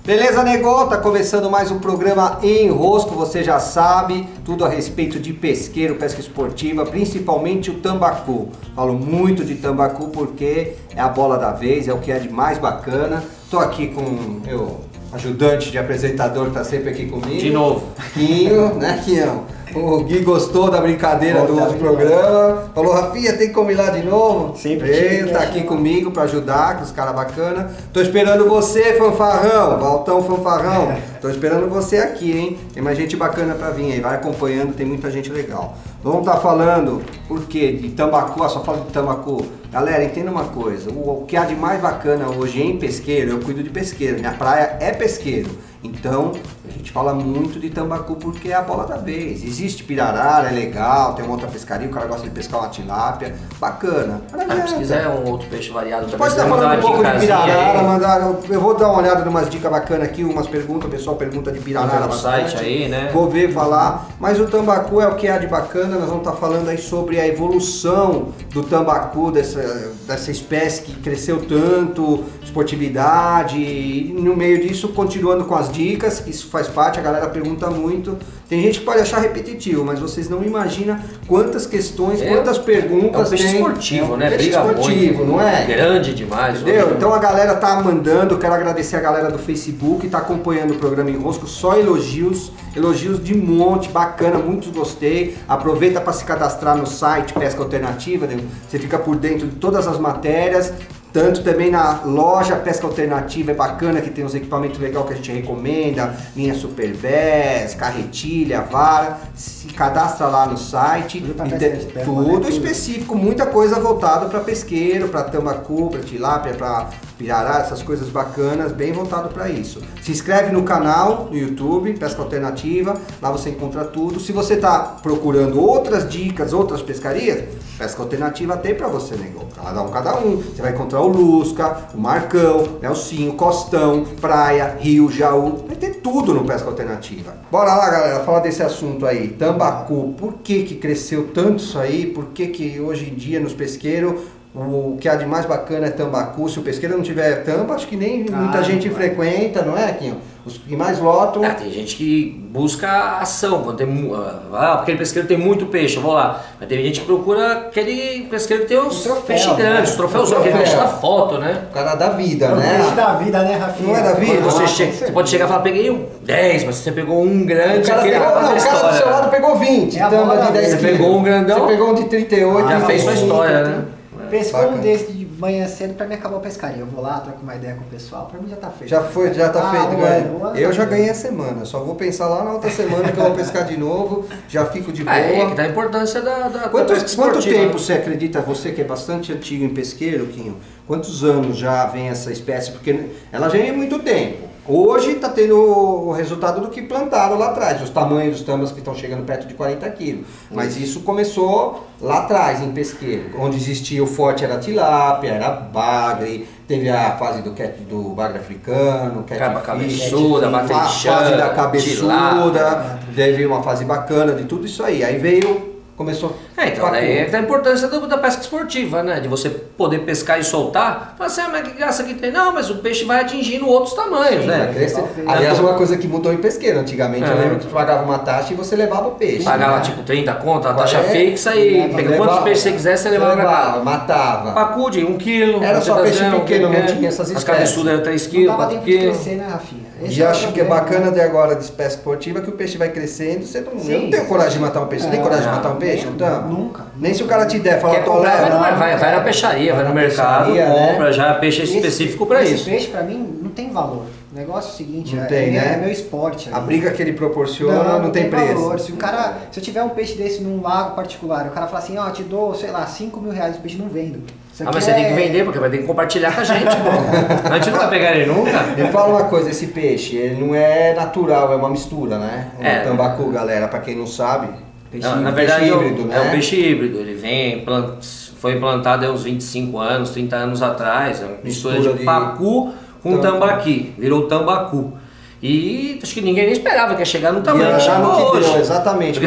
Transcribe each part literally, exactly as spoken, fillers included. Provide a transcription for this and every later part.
Beleza, nego? Tá começando mais um programa Enrosco, você já sabe, tudo a respeito de pesqueiro, pesca esportiva, principalmente o tambacu. Falo muito de tambacu porque é a bola da vez, é o que é de mais bacana. Tô aqui com o meu ajudante de apresentador que tá sempre aqui comigo. De novo. Quinho, né, Quinhão? O Gui gostou da brincadeira do outro programa. Falou, Rafinha, tem como ir lá de novo? Sempre. Ele tá aqui comigo pra ajudar, com os caras bacanas. Tô esperando você, fanfarrão. Valtão, fanfarrão. Tô esperando você aqui, hein? Tem mais gente bacana pra vir aí. Vai acompanhando, tem muita gente legal. Vamos estar falando, por quê? De tambacu, só falo de tambacu. Galera, entenda uma coisa. O, o que há de mais bacana hoje em pesqueiro, eu cuido de pesqueiro. Minha praia é pesqueiro. Então, a gente fala muito de tambacu porque é a bola da vez. Existe pirarara, é legal, tem uma outra pescaria, o cara gosta de pescar uma tilápia, bacana. Ah, se quiser um outro peixe variado, você pode estar falando um pouco de pirarara, mandar, eu vou dar uma olhada em umas dicas bacanas aqui, umas perguntas, o pessoal pergunta de pirarara no site aí, né? Vou ver, falar, mas o tambacu é o que há de bacana, nós vamos estar falando aí sobre a evolução do tambacu, dessa, dessa espécie que cresceu tanto, esportividade, e no meio disso, continuando com as dicas, que isso faz parte, a galera pergunta muito. Tem gente que pode achar repetitivo, mas vocês não imaginam quantas questões, é, quantas perguntas. É um peixe tem. esportivo, é um né? Peixe Briga esportivo, muito, não é? Grande demais. Entendeu? Então a galera tá mandando, quero agradecer a galera do Facebook, tá acompanhando o programa Enrosco, só elogios, elogios de monte, bacana, muitos gostei. Aproveita para se cadastrar no site Pesca Alternativa, você fica por dentro de todas as matérias. Tanto também na loja Pesca Alternativa, é bacana que tem uns equipamentos legais que a gente recomenda, linha Super Bass, carretilha, vara, se cadastra lá no site, tudo, e tem, terra, tudo né? específico, muita coisa voltada para pesqueiro, para tambacu, para tilápia, para pirarara, essas coisas bacanas, bem voltado para isso. Se inscreve no canal, no YouTube, Pesca Alternativa, lá você encontra tudo. Se você está procurando outras dicas, outras pescarias, Pesca Alternativa tem para você, nego. Cada um, cada um. Você vai encontrar o Lusca, o Marcão, Nelsinho, Costão, Praia, Rio, Jaú. Vai ter tudo no Pesca Alternativa. Bora lá, galera, falar desse assunto aí. Tambacu, por que que cresceu tanto isso aí? Por que que hoje em dia nos pesqueiros o que há de mais bacana é tambacu? Se o pesqueiro não tiver tampa, acho que nem ah, muita gente vai. frequenta, não é, Quinho? Os que mais lotam... Ah, tem gente que busca ação, quando tem, ah, aquele pesqueiro tem muito peixe, eu vou lá. Mas tem gente que procura aquele pesqueiro que tem uns um peixes grandes, os troféus, troféu. aquele peixe da foto, né? O cara da vida, é né? O peixe da vida, né, Rafinha? Não é da vida? Você, Ah, chega, você pode chegar e falar, peguei um dez, mas você pegou um grande, o cara, aquele pegou, não, o cara do seu lado pegou vinte, é tamba de dez Você quilos. pegou um grandão, você pegou um de trinta e oito. já ah, fez sua história, né? Pescou um desse de manhã cedo, pra mim acabou a pescaria. Eu vou lá, troco uma ideia com o pessoal, pra mim já tá feito. Já foi, já tá ah, feito, ganho. Eu já ganhei a semana, só vou pensar lá na outra semana que eu vou pescar de novo, já fico de boa. É, é que dá a importância da, da Quanto, da pesca quanto esportiva. tempo você acredita, você que é bastante antigo em pesqueiro, Quinho, quantos anos já vem essa espécie? Porque ela já é muito tempo. Hoje está tendo o resultado do que plantaram lá atrás, os tamanhos dos tambas que estão chegando perto de quarenta quilos. Mas isso começou lá atrás, em pesqueiro, onde existia o forte era tilápia, era bagre, teve a fase do, cat, do bagre africano, Caba catfish, cabeçuda, a baterichã, fase da cabeçuda, teve uma fase bacana de tudo isso aí. Aí veio... Começou. É, então daí é a importância do, da pesca esportiva, né? De você poder pescar e soltar. Fala assim, ah, mas que graça que tem? Não, mas o peixe vai atingindo outros tamanhos, sim, né? Aliás, uma coisa que mudou em pesqueiro. Antigamente é. eu lembro que você pagava uma taxa e você levava o peixe. Pagava né? tipo trinta conto, a taxa é, fixa e pega quantos peixes você quiser, você levava, levava matava. Pacude, um quilo. Era só peixe um pequeno, não tinha essas espécies. As cabeçudas eram três quilos, quatro quilos. Crescer, né, Rafinha? Esse e é acho que é bacana de agora de pesca esportiva que o peixe vai crescendo. Você não, sim, eu não tenho coragem de matar um peixe. Você tem coragem de matar um peixe? Não, nunca. Nem se o cara te der, fala, tô vai, vai, vai na peixaria, vai, vai no mercado, compra né? já peixe esse, específico para isso. Esse peixe para mim não tem valor. O negócio é o seguinte, não é, tem, é, né? é meu esporte. A briga que ele proporciona não, não, não tem, tem preço. Valor. Se o cara, se eu tiver um peixe desse num lago particular, o cara fala assim, ó, oh, te dou, sei lá, cinco mil reais, o peixe não vendo. Isso ah, mas você é... tem que vender, porque vai ter que compartilhar com a gente, pô. A gente não vai pegar ele nunca. Me fala uma coisa, esse peixe, ele não é natural, é uma mistura, né? O é, tambacu, galera, pra quem não sabe. Peixe, não, na verdade peixe híbrido, é, né? É um peixe híbrido, ele vem, plant... foi implantado há uns vinte e cinco anos, trinta anos atrás, é uma mistura, mistura de, de pacu com tambaqui, virou tambacu. E acho que ninguém nem esperava que ia chegar no tamanho que chegou hoje. Deu, exatamente. Porque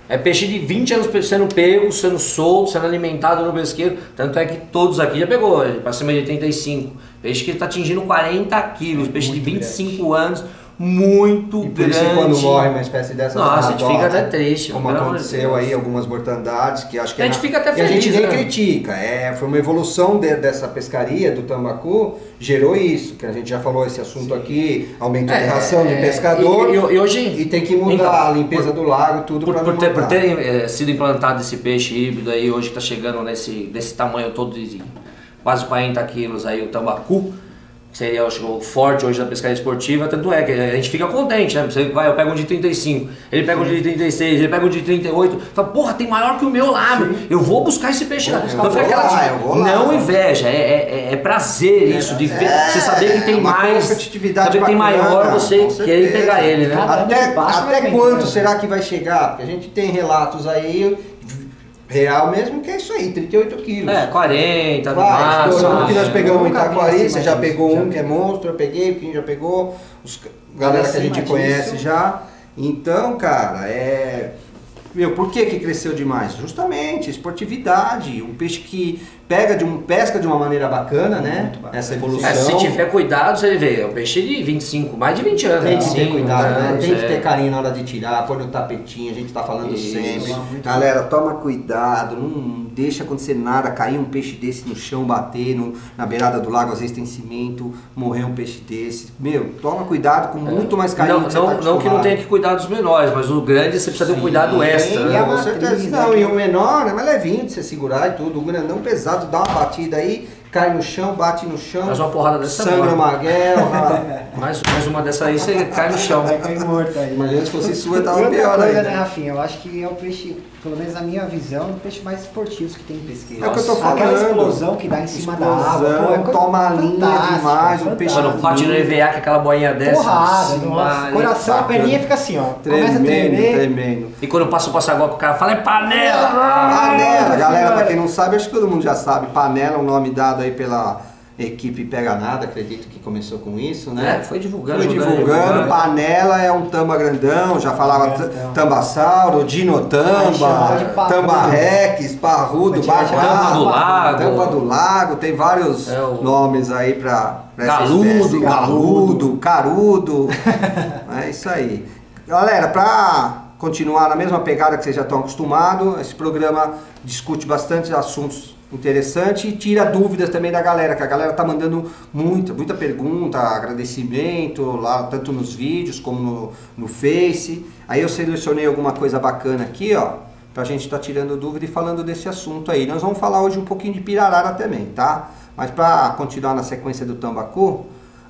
É peixe de vinte anos sendo pego, sendo solto, sendo alimentado no pesqueiro. Tanto é que todos aqui já pegou, para cima de oitenta e cinco. Peixe que está atingindo quarenta quilos, peixe muito de vinte e cinco grande. Anos, muito e por grande. Isso quando morre uma espécie dessa... Nossa, a gente fica até triste. Como aconteceu aí, algumas mortandades, que acho que... A gente na... fica até feliz, e a gente nem né? critica, é, foi uma evolução de, dessa pescaria do tambacu, gerou isso, que a gente já falou esse assunto Sim. aqui, aumento é, de ração de pescador, e, e, e, hoje, e tem que mudar então, a limpeza por, do lago, tudo para por, ter, por ter é, sido implantado esse peixe híbrido aí, hoje que está chegando nesse, nesse tamanho todo de quase quarenta quilos aí, o tambacu, seria o forte hoje da pescaria esportiva, tanto é que a gente fica contente, né? Você vai, eu pego um de trinta e cinco, ele pega um de trinta e seis, ele pega um de trinta e oito, fala, porra, tem maior que o meu lá, Sim. eu vou buscar esse peixe lá. Então fica aquela lá, tipo, não inveja, é, é, é prazer é, isso, de ver, é, você saber que tem mais, saber que tem maior, você querer pegar ele, né? Até, até quanto será que vai chegar? Porque a gente tem relatos aí, real mesmo, que é isso aí, trinta e oito quilos. É, quarenta, no máximo. O que nós pegamos em Itaquari, você já pegou um que é monstro, eu peguei, quem já pegou, os galera que a gente conhece já. Então, cara, é... Meu, por que que cresceu demais? Justamente, esportividade, um peixe que pega de um, pesca de uma maneira bacana, né? Bacana. Essa evolução. É, se tiver cuidado, você vê, é um peixe de vinte e cinco, mais de vinte anos. Tem que ter cuidado, né? Anos, Tem é. que ter carinho na hora de tirar, põe no tapetinho, a gente tá falando Isso, sempre. Galera, Galera, toma cuidado, não deixa acontecer nada, cair um peixe desse no chão, bater no, na beirada do lago, às vezes tem cimento, morrer um peixe desse. Meu, toma cuidado com muito mais carinho. Não, que, não, tá não que não tenha que cuidar dos menores, mas o grande você precisa Sim, ter um cuidado extra. Né? Com certeza. Não, e o menor é mais levinho de você segurar e tudo. O grandão pesado, dá uma batida aí, cai no chão, bate no chão. Faz uma porrada dessa sangra o maguel. mais, mais uma dessa aí, você cai no chão. Vai cair morto aí. Imagina se fosse sua, tava e pior aí. Coisa, né, Rafinha? Eu acho que é o peixe, pelo menos na minha visão, o peixe mais esportivo que tem em pesqueira. É o que eu tô falando. Aquela explosão que dá em cima explosão, da água. Pô, é toma a linha demais, um peixe. Quando bate no E V A com aquela boinha dessa. Porrada, nossa. Coração, a perninha fica assim, ó. Tremendo, começa a tremer. tremendo. E quando passa o passaguapo, o cara fala, é panela! Panela, galera, pra quem não sabe, acho que todo mundo já sabe. Panela é um nome dado aí pela equipe Pega Nada, acredito que começou com isso, né? É, foi divulgando. Foi divulgando, divulgando. Panela é um tamba grandão, já falava é, tambasauro, dinotamba, tamba rex, parrudo, tamba do lago. Tamba do lago, tem vários é o... nomes aí pra, pra galudo, galudo, carudo, é isso aí. Galera, pra continuar na mesma pegada que vocês já estão acostumados, esse programa discute bastante assuntos interessante e tira dúvidas também da galera, que a galera tá mandando muita, muita pergunta, agradecimento lá, tanto nos vídeos como no, no Face. Aí eu selecionei alguma coisa bacana aqui, ó, pra gente tá tirando dúvida e falando desse assunto aí. Nós vamos falar hoje um pouquinho de pirarara também, tá? Mas pra continuar na sequência do tambacu,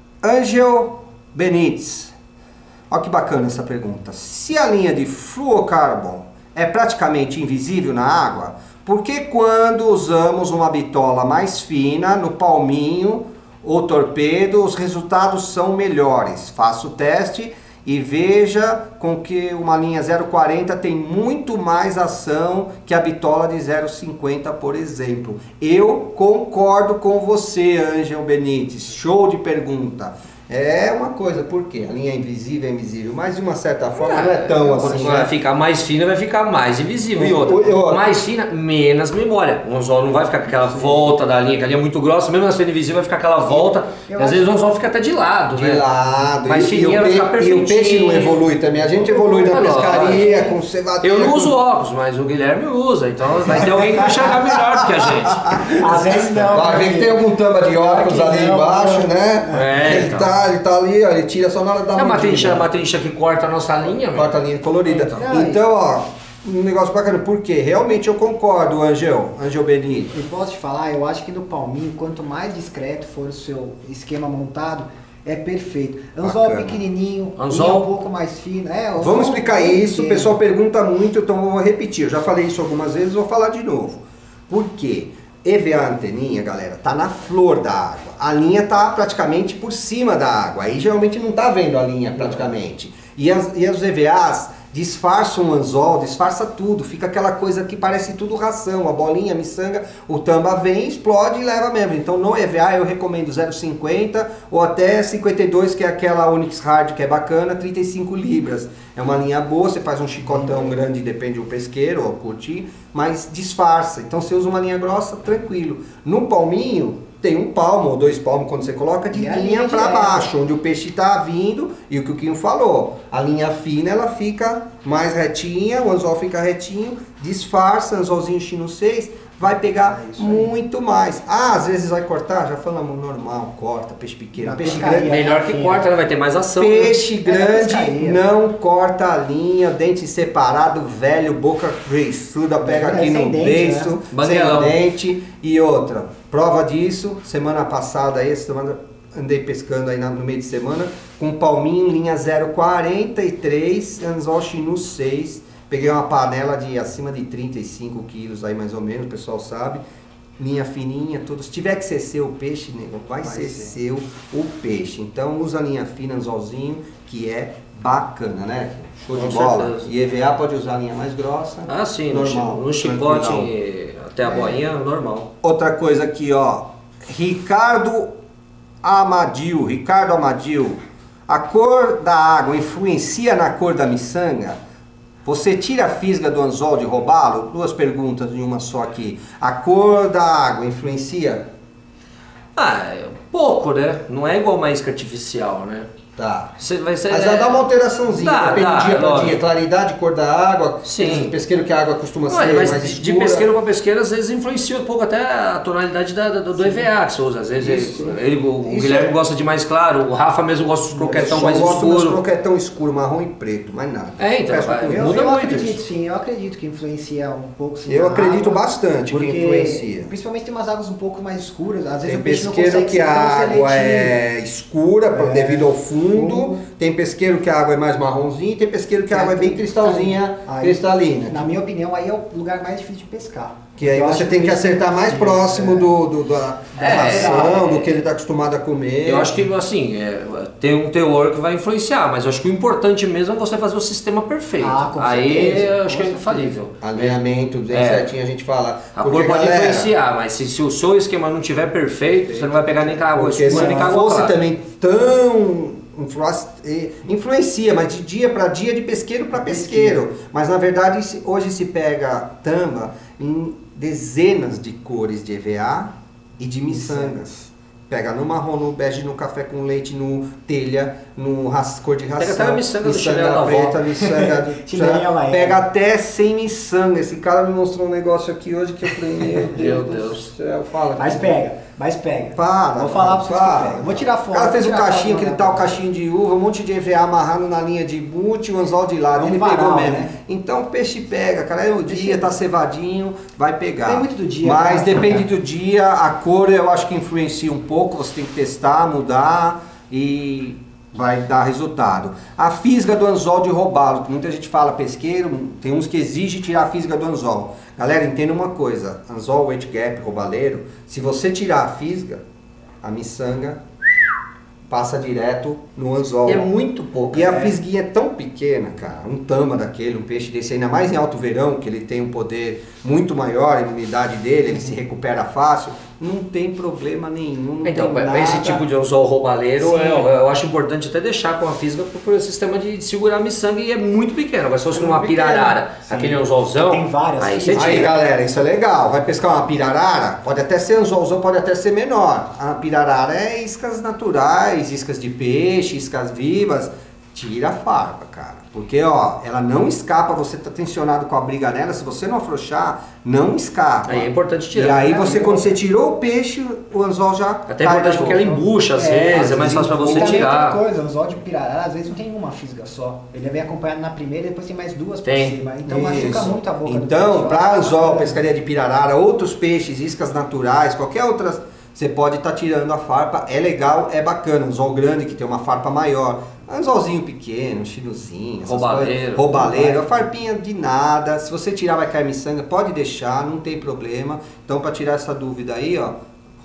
Angel Benites. Olha que bacana essa pergunta. Se a linha de fluocarbon é praticamente invisível na água, por que quando usamos uma bitola mais fina no palminho ou torpedo, os resultados são melhores? Faça o teste e veja com que uma linha zero vírgula quarenta tem muito mais ação que a bitola de zero vírgula cinquenta, por exemplo. Eu concordo com você, Ângelo Benites. Show de pergunta. É uma coisa, por quê? A linha é invisível, é invisível, mas de uma certa forma é, não é tão assim. Vai ficar mais fina, vai ficar mais invisível. E outra, eu, eu, mais fina, menos memória. O anzol não vai ficar com aquela sim. volta da linha, que a linha é muito grossa, mesmo sendo invisível vai ficar aquela volta. Eu, eu e às vezes o anzol fica até de lado, de né? De lado. Mas fininha vai ficar perfeitinho. E o peixe não evolui também. A gente evolui na pescaria, com cevadeira. Eu não com... uso óculos, mas o Guilherme usa. Então vai ter alguém que vai enxergar melhor do que a gente. Às vezes não. Vai ver que tem algum tamba de óculos ali não, embaixo, não. né? É, ele, então. tá, ele tá ali, ó. Ele tira só na hora da é uma trincha, uma trincha que corta a nossa linha, corta a linha colorida. Então, então ó, um negócio bacana, porque realmente eu concordo, Angel, Angel Benito. E posso te falar, eu acho que no palminho, quanto mais discreto for o seu esquema montado, é perfeito. Anzol pequenininho, anzol um pouco mais fino. É, vamos explicar isso, o pessoal pergunta muito, então eu vou repetir. Eu já falei isso algumas vezes, vou falar de novo. Por quê? E V A anteninha, galera, tá na flor da água. A linha tá praticamente por cima da água. Aí geralmente não tá vendo a linha praticamente. E as, e as E V As disfarça um anzol, disfarça tudo, fica aquela coisa que parece tudo ração, a bolinha, a miçanga, o tamba vem, explode e leva mesmo. Então no E V A eu recomendo zero vírgula cinquenta ou até cinquenta e dois, que é aquela Onyx Hard, que é bacana, trinta e cinco libras. É uma linha boa, você faz um chicotão grande, depende do pesqueiro ou curtir, mas disfarça. Então você usa uma linha grossa, tranquilo. No palminho, tem um palmo ou dois palmos quando você coloca de linha para baixo, onde o peixe está vindo, e o que o Quinho falou, a linha fina ela fica mais retinha, o anzol fica retinho, disfarça, anzolzinho chino seis, vai pegar é muito mais. Ah, às vezes vai cortar, já falamos normal, corta, peixe pequeno, Na peixe pescaria, grande. Melhor que corta, né? Vai ter mais ação. Peixe né? grande É, não corta a linha, dente separado, velho, boca beiçuda, pega É, aqui sem no dente, beiço, né? Banguelão. sem dente. E outra, prova disso, semana passada aí, semana andei pescando aí no meio de semana, com palminho, linha zero vírgula quarenta e três, anzol chinu seis, peguei uma panela de acima de trinta e cinco quilos aí mais ou menos, o pessoal sabe. Linha fininha, tudo. Se tiver que ser seu o peixe, nego, vai, vai ser, ser seu o peixe. Então usa a linha fina, anzolzinho, que é bacana, né? Show Com de bola. certeza. E E V A pode usar a linha mais grossa. Ah, sim, normal, no, no chicote tranquilão. até a boinha, normal. Outra coisa aqui, ó. Ricardo Amadil. Ricardo Amadil. A cor da água influencia na cor da miçanga? Você tira a fisga do anzol de robalo? Duas perguntas em uma só aqui. A cor da água influencia? Ah, é pouco, né? Não é igual uma isca artificial, né? Tá. Você vai ser, Mas ela dá uma alteraçãozinha, Dá, depende dá, dia pra lógico. dia, claridade, cor da água. Sim. Tem pesqueiro que a água costuma Não, ser mas mais de, escura. de pesqueiro para pesqueiro, às vezes influencia um pouco até a tonalidade da, do, do E V A que você usa. Às vezes Isso. ele, ele- o Isso Guilherme é- gosta de mais claro, o Rafa mesmo gosta dos croquetão Só mais gosto dos escuro. croquetão escuro, marrom e preto, mais nada. É, então, Resto vai- tudo. Eu, Muda eu muito acredito isso. sim, eu acredito que influencia um pouco sim. Eu na acredito água, bastante que porque, influencia. Principalmente tem umas águas um pouco mais escuras, às vezes Tem o peixe não pesqueiro consegue que a ser tão água seletivo. é escura por- É, devido ao fundo. fundo. Tem pesqueiro que a água é mais marronzinha. Tem pesqueiro que a água é bem cristalzinha, Aí, cristalina. Na minha opinião, aí é o lugar mais difícil de pescar. Que aí Eu você acho tem que isso- acertar mais é, próximo é. do, do- da, da É, ração, é. do que ele está acostumado a comer. Eu acho que assim, é, tem um teor que vai influenciar, mas eu acho que o importante mesmo é você fazer o sistema perfeito. Ah, com Aí certeza, eu com acho que é certeza. infalível. Alinhamento bem É. certinho, a gente fala. A Porque, cor pode galera, influenciar, mas se, se o seu esquema não tiver perfeito, você não vai pegar nem com a água Porque se escura nem com a não água fosse clara. também tão influ- eh, influencia, mas de dia para dia, de pesqueiro para pesqueiro. Mas na verdade se- hoje se pega tamba em dezenas de cores de E V A e de miçangas. Pega no marrom, no bege, no café com leite, no telha, no ras- cor de ração. Pega até a miçanga do chinelo da avó. preta, miçanga do Chinelinho havaiano. Pega até sem miçanga. Esse cara me mostrou um negócio aqui hoje que eu falei, meu Deus, Meu do Deus. céu, fala. Mas pega, mas pega. Para. Vou falar pra vocês para. que pega. Vou tirar foto. O cara fez vou um tirar caixinho, foto, aquele né? tal caixinho de uva, um monte de E V A amarrado na linha de boot, o anzol de lado. É um Ele varal, pegou mesmo. né? Então o peixe pega, cara. É o dia, tá cevadinho, vai pegar. Tem muito do dia, Mas cara. depende do dia, a cor eu acho que influencia um pouco, você tem que testar, mudar e vai dar resultado. A fisga do anzol de robalo, que muita gente fala pesqueiro, tem uns que exigem tirar a fisga do anzol. Galera, entenda uma coisa, anzol, weight gap, robaleiro, se você tirar a fisga, a miçanga passa direto no anzol. E é muito pouco. E a né? fisguinha é tão pequena, cara, um tamba daquele, um peixe desse, ainda mais em alto verão, que ele tem um poder muito maior, a imunidade dele, ele se recupera fácil, não tem problema nenhum, não Então, tem para nada. esse tipo de anzol roubaleiro, Sim. eu, eu acho importante até deixar com a fisga por, por esse sistema de, de segurar a miçanga e é muito pequeno. Agora, se fosse É numa muito pequeno. pirarara, Sim. aquele anzolzão, Tem várias aí você fisgas. Aí tira. galera, isso é legal, vai pescar uma pirarara, pode até ser anzolzão, pode até ser menor. A pirarara é iscas naturais, iscas de peixe, iscas vivas, tira a farpa, cara. Porque, ó, ela não escapa, você tá tensionado com a briga nela, se você não afrouxar, não escapa. Aí é importante tirar. E aí você, quando você tirou o peixe, o anzol já Até é cai importante na porque ela boca. embucha às É, vezes, é às mais fácil pra vezes você E também tirar. outra coisa, o anzol de pirarara às vezes não tem uma fisga só. Ele vem acompanhado na primeira e depois tem mais duas Tem. por cima. Então machuca Isso. muito a boca do Então, peixe. para anzol, pescaria de pirarara, outros peixes, iscas naturais, qualquer outras, você pode estar tirando a farpa. É legal, é bacana. Anzol grande que tem uma farpa maior. Anzolzinho pequeno, chinuzinho, essas Roubaleiro. coisas. Roubaleiro, a farpinha de nada. Se você tirar vai cair miçanga, pode deixar, não tem problema. Então, para tirar essa dúvida aí, ó,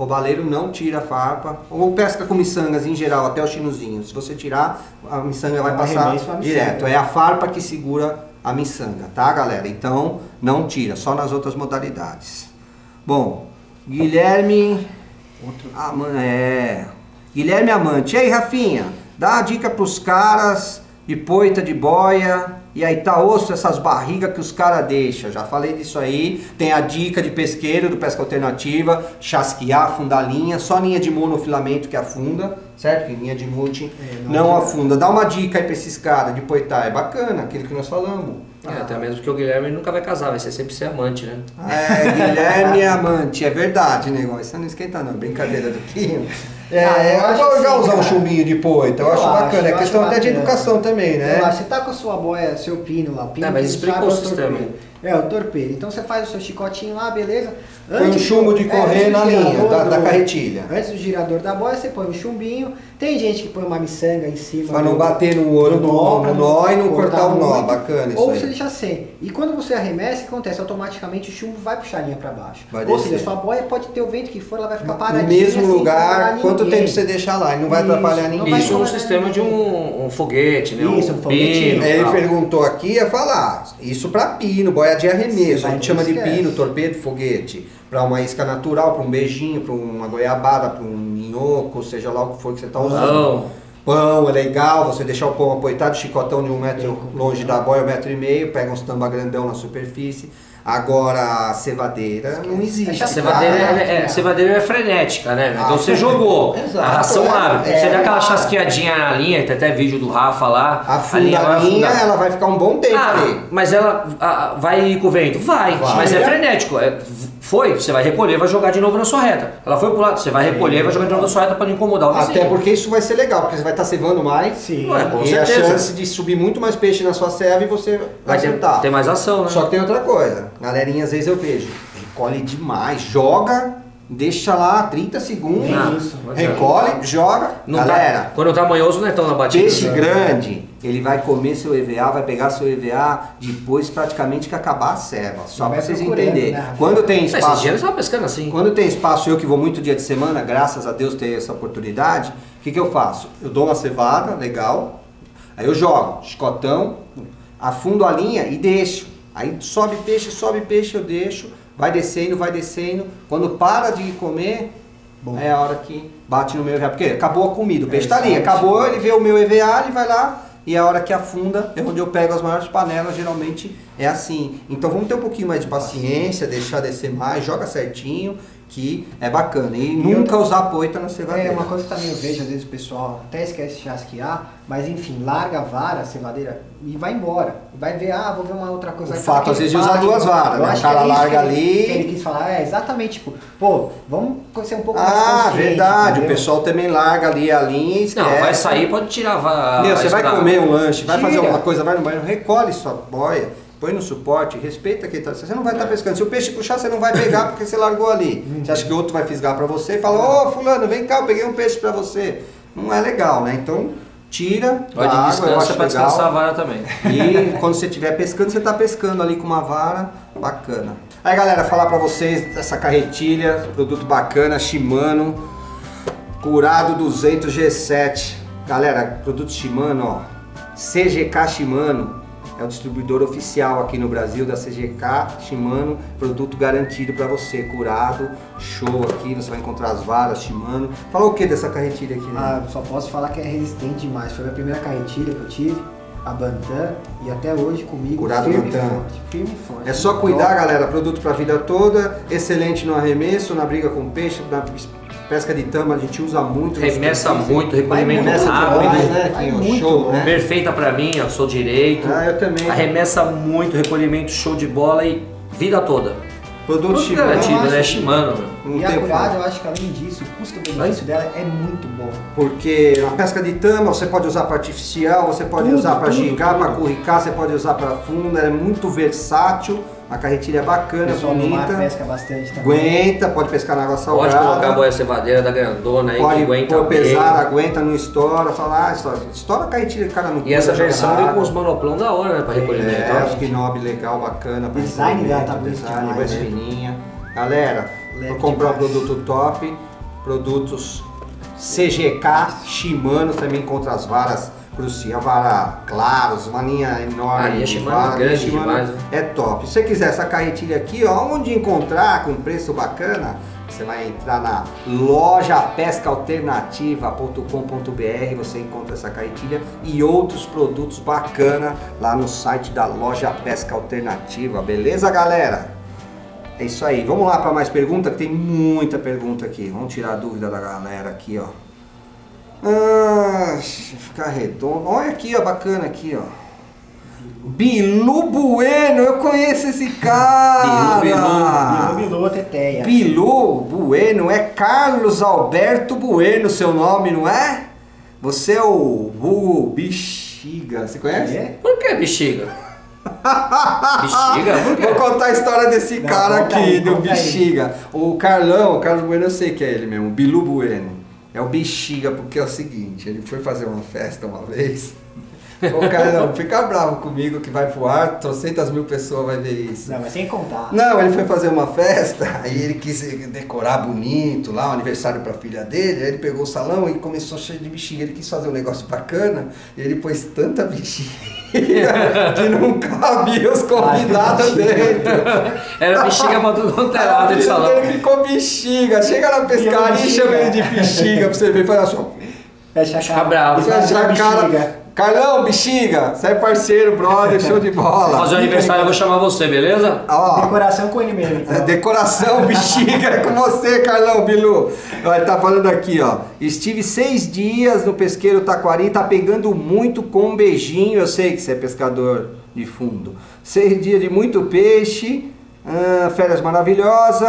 Robaleiro não tira a farpa, ou pesca com miçangas em geral, até o chinozinho. Se você tirar, a miçanga vai passar direto. É a farpa que segura a miçanga, tá, galera? Então, não tira, só nas outras modalidades. Bom, Guilherme... Outro... Ah, é... Guilherme Amante. E aí, Rafinha, dá a dica pros caras de poita, de boia... E aí tá osso essas barrigas que os caras deixam. Já falei disso aí. Tem a dica de pesqueiro do Pesca Alternativa, chasquear, afundar linha, só linha de monofilamento que afunda, certo? Que linha de multi é, não, não afunda. Dá uma dica aí pra esses caras de poitar, é bacana, aquilo que nós falamos. É, ah. Até mesmo que o Guilherme nunca vai casar, vai ser sempre ser amante, né? É, Guilherme é amante, é verdade, negócio. Isso não esquenta não, brincadeira do Quinho. É, ah, eu, eu vou já usar um chumbinho de poita, eu, eu acho bacana, é questão até de educação também, né? Eu acho, você tá com a sua boia, seu pino lá, pino, é, mas explica o sistema. É, o torpedo. Então você faz o seu chicotinho lá, beleza? Põe um chumbo de correr é, na linha da, da carretilha. Antes do girador da boia, você põe um chumbinho. Tem gente que põe uma miçanga em cima. Pra não bater no ouro do nó, no nó e não cortar o nó. Bacana isso Ou aí. você deixa sem. E quando você arremessa, o que acontece? Automaticamente o chumbo vai puxar a linha pra baixo. Vai Ou descer. seja, sua boia pode ter o vento que for, ela vai ficar paradinha. No mesmo assim, lugar, quanto tempo você deixar lá? E não vai isso, atrapalhar ninguém. Isso no sistema de um, um foguete, né? Isso, um, um foguete. pino. Ele perguntou aqui, ia falar, isso pra pino, boia de arremesso. A gente chama de pino, torpedo, foguete. Para uma isca natural, para um beijinho, para uma goiabada, para um minhoco, seja lá o que for que você está usando. Pão. Pão é legal, você deixar o pão apoitado, chicotão de um metro longe da boia, um metro e meio, pega uns tamba grandão na superfície. Agora, a cevadeira não existe. A cevadeira é, é, cevadeira é frenética, né? Então você jogou, Exato, a ração é, abre. é, você dá aquela é, chasqueadinha na linha, tem até vídeo do Rafa lá. Afunda a linha, a linha ela vai ficar um bom tempo ah, ali. Mas ela a, vai ir com o vento? Vai, vai. Mas é frenético. É, foi, você vai recolher, vai jogar de novo na sua reta. Ela foi pro lado, você vai recolher, vai jogar de novo na sua reta para não incomodar o vizinho. Até porque isso vai ser legal, porque você vai estar cevando mais. Sim. Ué, com e certeza. a chance de subir muito mais peixe na sua ceva e você vai acertar. Tem mais ação, né? Só que tem outra coisa. Galerinha, às vezes eu vejo, recolhe demais, joga, deixa lá trinta segundos, Ah, recolhe, joga. Não Galera, tá, quando tá manhoso não é tão na batida. peixe grande, ele vai comer seu E V A, vai pegar seu E V A depois praticamente que acabar a ceva. Só para vocês entenderem. Né, quando tem Esses espaço, dias eu tava pescando assim. quando tem espaço, eu que vou muito dia de semana, graças a Deus ter essa oportunidade, o que, que eu faço? Eu dou uma cevada, legal, aí eu jogo, chicotão, afundo a linha e deixo. Aí sobe peixe, sobe peixe, eu deixo, vai descendo, vai descendo. Quando para de comer, bom, é a hora que bate no meu E V A. Porque acabou a comida, o peixe está ali, acabou, ele vê o meu E V A, ele vai lá e é a hora que afunda, é onde eu pego as maiores panelas, geralmente é assim. Então vamos ter um pouquinho mais de paciência, deixar descer mais, joga certinho, que é bacana. E, e nunca outra... usar poita na cevadeira. É uma coisa que também eu vejo, às vezes o pessoal até esquece de chasquear, mas enfim, larga a vara, a cevadeira e vai embora. Vai ver, ah, vou ver uma outra coisa. O fato às vezes de usar duas varas, né? O cara larga ali. Que ele quis falar, é exatamente, tipo, pô, vamos ser um pouco mais Ah, verdade, entendeu? O pessoal também larga ali a linha e esquece. Não, vai sair, pode tirar a Meu, você vai comer um lanche, vai Tira. fazer alguma coisa, vai no banheiro, recolhe sua boia, põe no suporte, respeita quem tá. Você não vai estar tá pescando. Se o peixe puxar, você não vai pegar porque você largou ali. Você acha que o outro vai fisgar pra você e fala, ô, oh, fulano, vem cá, eu peguei um peixe pra você. Não é legal, né? Então, tira vai de água, descanso para descansar a vara também. E quando você estiver pescando, você tá pescando ali com uma vara bacana. Aí, galera, falar pra vocês dessa carretilha, produto bacana, Shimano, Curado duzentos G sete. Galera, produto Shimano, ó, C G K Shimano. É o distribuidor oficial aqui no Brasil da C G K Shimano, produto garantido para você, curado, show aqui, você vai encontrar as varas Shimano. Fala o que dessa carretilha aqui, né? Ah, só posso falar que é resistente demais, foi a primeira carretilha que eu tive, a Bantam, e até hoje comigo, curado firme Bantam. e forte, firme e forte. É só cuidar, galera, produto para a vida toda, excelente no arremesso, na briga com peixe, na pesca de tamba a gente usa muito. Remessa muito, recolhimento Remessa rápido, demais, né? Vai Aqui, muito, show, né? perfeita pra mim, eu sou direito. Ah, eu também. Arremessa muito, recolhimento show de bola e vida toda. Produto Tudo Shimano. garantido, né? Shimano, meu. E Não a tem Curado, como. eu acho que além disso, o custo-benefício dela é muito bom. Porque na pesca de tamba você pode usar para artificial, você pode Tudo, usar para tudo, gigar, tudo. para curricar, você pode usar para funda, é muito versátil. A carretilha é O bacana, pessoal no mar bonita. pesca bastante também. Aguenta, pode pescar na água Pode salgada. colocar a boia cevadeira da grandona aí, que Pode aguenta pôr bem. pesar, aguenta, não estoura. Fala, ah, estoura, estoura a carretilha, cara, não E essa joga versão na veio com água. os monoplão da hora, né? Pra recolhimento. É, ó. os knob legal, bacana. pra Design dela tá recolhimento, bonito design, demais, mais né? fininha. Galera, Leve vou comprar um demais. produto top. produtos C G K, Shimano, também encontra as varas crucial, vara claros, uma linha enorme. Ah, e a de Shimano vara, grande a Shimano demais, né? é top. Se você quiser essa carretilha aqui, ó, onde encontrar com preço bacana, você vai entrar na loja pesca alternativa ponto com ponto br, você encontra essa carretilha e outros produtos bacana lá no site da Loja Pesca Alternativa, beleza, galera? É isso aí, vamos lá para mais pergunta, que tem muita pergunta aqui. Vamos tirar a dúvida da galera aqui, ó. Ah, ficar redondo. Olha aqui, ó, bacana aqui, ó. Bilu Bueno, eu conheço esse cara. Bilu, Bilu, Bilu, Teteia. Bilu Bueno, é Carlos Alberto Bueno, seu nome, não é? Você é o vulgo Bexiga, você conhece? É? Por que bexiga? Bexiga? Por quê? Vou contar a história desse Não, cara conta aqui, aí, do conta aí. Bexiga. O Carlão, o Carlos Bueno, eu sei que é ele mesmo, Bilu Bueno. É o Bexiga, porque é o seguinte, ele foi fazer uma festa uma vez. Ô Carlão, fica bravo comigo que vai pro ar, trocentas mil pessoas vai ver isso. Não, mas sem contar. Não, ele foi fazer uma festa, aí ele quis decorar bonito lá, o aniversário pra filha dele, aí ele pegou o salão e começou cheio de bexiga, ele quis fazer um negócio bacana, e ele pôs tanta bexiga que não cabia os convidados Ai, dentro. Era bexiga pra tudo quanto é lado de salão. Ele ficou bexiga, chega na pescaria e chama ele de bexiga pra você ver, faz assim, ó. Fecha a Fica cara. bravo. Fecha a cara. Bexiga. Carlão, bexiga, você é parceiro, brother, show de bola. Vou fazer o aniversário, eu vou chamar você, beleza? Ó, Decoração com ele mesmo. Então. é, decoração, bexiga, é com você, Carlão, Bilu. Ó, ele tá falando aqui, ó. Estive seis dias no pesqueiro Taquari, tá pegando muito com um beijinho. Eu sei que você é pescador de fundo. Seis dias de muito peixe, ah, férias maravilhosas.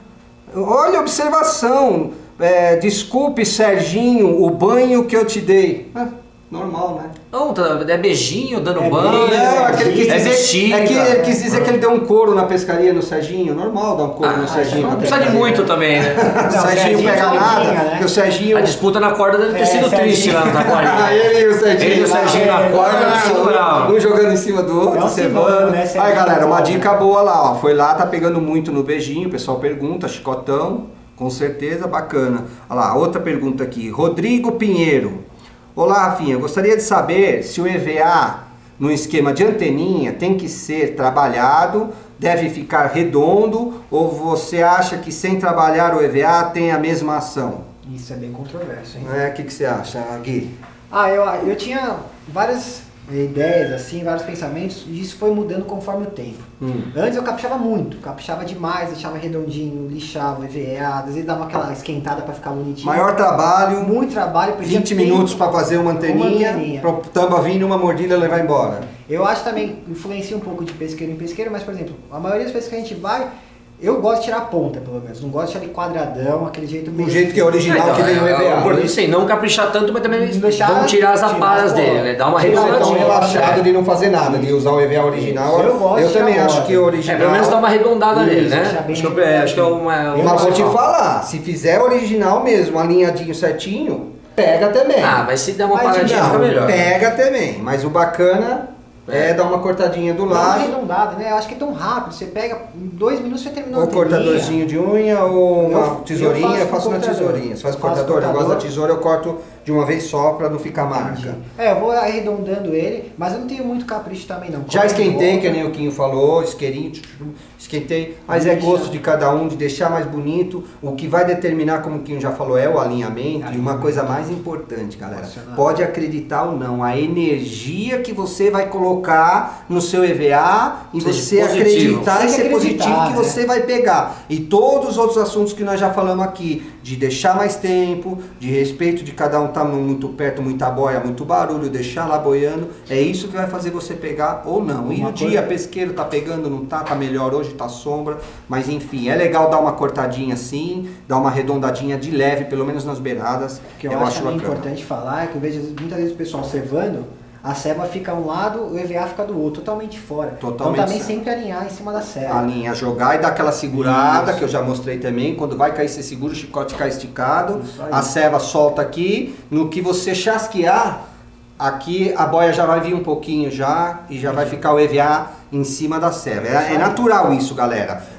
Olha, observação. É, desculpe, Serginho, o banho que eu te dei. Ah, normal, né? Não, tá- é beijinho, dando É banho. beijo, Não, é que ele quis é dizer, bexiga. é que ele quis dizer que ele deu um couro na pescaria no Serginho. Normal dar um couro Ah, no Serginho. não na precisa de pescaria. muito também, né? O Não, Serginho Serginho pega sozinho, nada, né? porque o Serginho... A disputa na corda deve ter É, sido Serginho. triste lá no Ah, Taquari. ele e o Serginho. Ele e o Serginho na corda deve ter sido bravo. Um jogando em cima do outro, É um cevando. sinônimo, né, Serginho? Aí, galera, uma dica boa lá, ó. Foi lá, tá pegando muito no beijinho, o pessoal pergunta, chicotão, com certeza, bacana. Olha lá, outra pergunta aqui. Rodrigo Pinheiro. Olá, Rafinha, gostaria de saber se o E V A no esquema de anteninha tem que ser trabalhado, deve ficar redondo, ou você acha que sem trabalhar o E V A tem a mesma ação? Isso é bem controverso, hein? É, o que, que você acha, Gui? Ah, eu, eu tinha várias ideias, assim, vários pensamentos, e isso foi mudando conforme o tempo. Hum. Antes eu caprichava muito, caprichava demais, deixava redondinho, lixava, E V A, às vezes dava aquela esquentada pra ficar bonitinho. Maior trabalho, Muito trabalho, perdia vinte tempo. minutos para fazer uma anteninha, Uma anteninha. para o tamba vir numa mordida e levar embora. Eu acho também, influencia um pouco de pesqueiro em pesqueiro, mas, por exemplo, a maioria das vezes que a gente vai, eu gosto de tirar a ponta, pelo menos. Não gosto de deixar ele quadradão, aquele jeito Do jeito que é original, Então, que vem o E V é, A. o importante, assim, não caprichar tanto, mas também Não deixar- vamos tirar as tirar aparas as dele, bolas. né? Dar uma Tirar, Não, então, então arredondadinha. relaxado de não fazer nada, de usar o E V A original. Eu gosto de também tirar acho bola. que o É, original. pelo menos dar uma arredondada nele, Isso, né? deixar bem Acho que, é, acho que é uma... uma Mas vou te opção. falar, se fizer original mesmo, alinhadinho certinho, pega também. Ah, mas se der uma Mas, paradinha Não, fica melhor. pega também. Mas o bacana é, dar uma cortadinha do Dá uma lado. arredondada, né? Eu acho que é tão rápido. Você pega em dois minutos você terminou Ou a anteninha. cortadorzinho de unha, ou uma Eu- tesourinha, eu eu faço faço, com na cortador. tesourinha. Você faz Eu faço cortador, eu gosto da cortador. tesoura, eu corto de uma vez só pra não ficar Entendi. marca. É, eu vou arredondando ele, mas eu não tenho muito capricho também não. Já Corto de esquentei, volta. que nem o Quinho falou, isqueirinho, esquentei, mas é Deixa. gosto de cada um, de deixar mais bonito. O que vai determinar, como o Quinho já falou, é o alinhamento. E uma coisa mais importante, galera, Emocionante. pode acreditar ou não, a energia que você vai colocar no seu E V A e Seja você positivo. acreditar Tem e que ser acreditar, positivo que né? você vai pegar. E todos os outros assuntos que nós já falamos aqui, de deixar mais tempo, de respeito de cada um estar muito perto, muita boia, muito barulho, deixar lá boiando, é isso que vai fazer você pegar ou não. E Uma o dia, coisa- pesqueiro, tá pegando, não tá, tá melhor hoje, tá sombra, mas enfim, é legal dar uma cortadinha assim, dar uma arredondadinha de leve, pelo menos nas beiradas, O que eu, eu acho acho também bacana. importante falar é que eu vejo muitas vezes o pessoal cevando, a ceva fica um lado, o E V A fica do outro, totalmente fora. Totalmente então também certo. sempre alinhar em cima da ceva. A linha jogar e dar aquela segurada, Isso. que eu já mostrei também. Quando vai cair, você segura, o chicote cai esticado, Isso aí. a ceva solta aqui. No que você chasquear, aqui a boia já vai vir um pouquinho já e já vai ficar o E V A em cima da ceva. É, é natural isso, galera.